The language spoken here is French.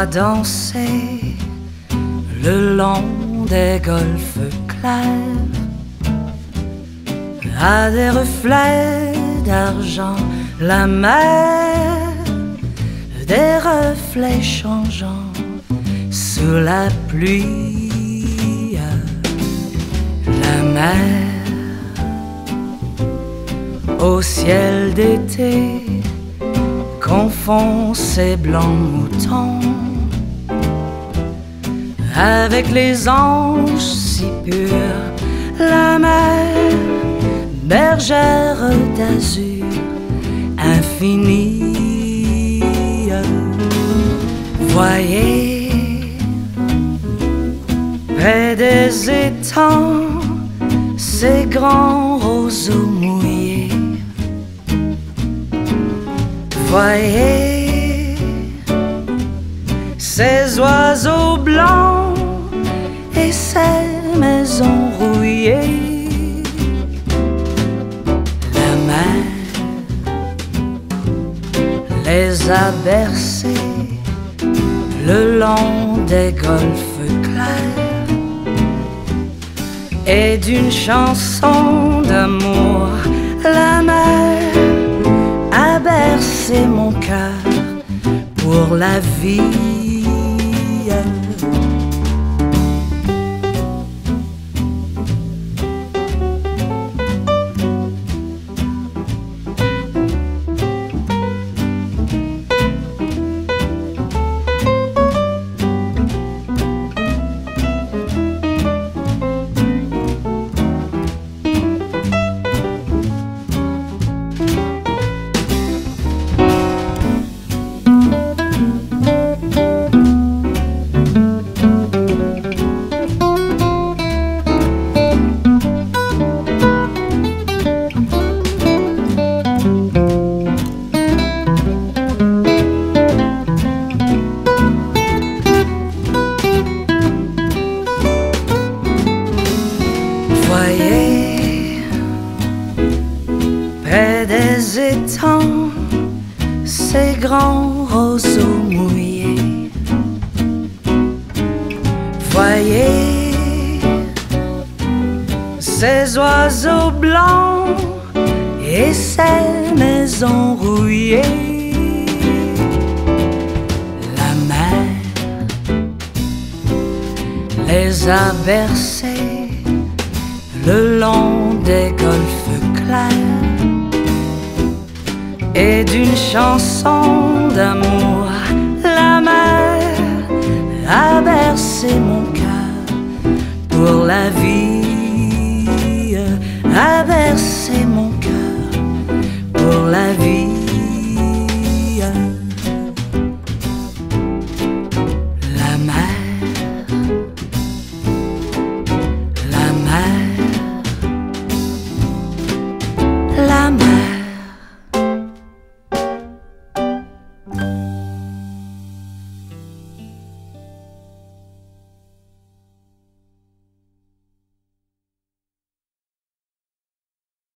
danser le long des golfes clairs, à des reflets d'argent, la mer, des reflets changeants sous la pluie. La mer au ciel d'été confond ses blancs moutons avec les anges si purs. La mer, bergère d'azur infinie. Voyez, près des étangs, ces grands roseaux mouillés. Voyez, ces oiseaux blancs et ces maisons rouillées. La mer les a bercés le long des golfes clairs, et d'une chanson d'amour la mer a bercé mon cœur pour la vie. Voyez, près des étangs, ces grands roseaux mouillés. Voyez, ces oiseaux blancs et ces maisons rouillées. La mer les a bercés le long des golfes clairs, et d'une chanson d'amour